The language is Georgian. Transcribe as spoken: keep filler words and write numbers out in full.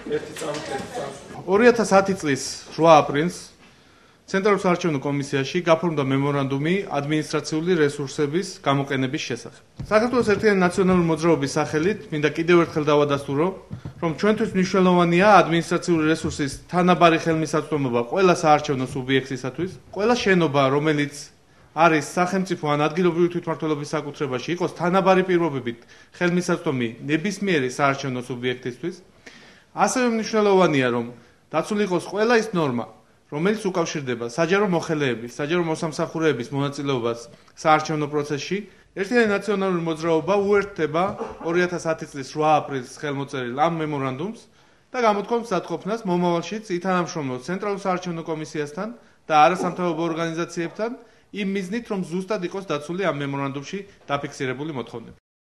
ორი ათას ათი წლის რვა აპრილს ცენტრალურ საარჩევნო კომისიაში გაფორმდა მემორანდუმი ადმინისტრაციული რესურსების გამოყენების შესახებ. საქართველოს ერთიანი ნაციონალური მოძრაობის სახელით მინდა კიდევ ერთხელ დავადასტურო, რომ ჩვენთვის მნიშვნელოვანია ადმინისტრაციული რესურსის თანაბარი ხელმისაწვდომობა ყველა საარჩევნო სუბიექტისათვის, ყველა შენობა, რომელიც არის სახელმწიფო ან ადგილობრივი თვითმმართველობის საკუთრებაში, იყოს თანაბარი პირობებით ხელმისაწვდომი ნებისმიერი საარჩევნო სუბიექტისთვის. ასევე მნიშვნელოვანია, რომ დაცული იყოს ყველა ის ნორმა, რომელიც უკავშირდება საჯარო მოხელეების, საჯარო მოსამსახურეების მონაწილეობას საარჩევნო პროცესში. ერთიანი ნაციონალური მოძრაობა უერთდება ორი ათას ათი წლის რვა აპრილს ხელმოწერილ ამ მემორანდუმს და გამოთქვამს მზადყოფნას მომავალშიც ითანამშრომლოს ცენტრალურ საარჩევნო კომისიასთან და არასამთავრობო ორგანიზაციებთან იმ მიზნით, რომ ზუსტად იყოს დაცული ამ მემორანდუმში დაფიქსირებული მოთხოვნები.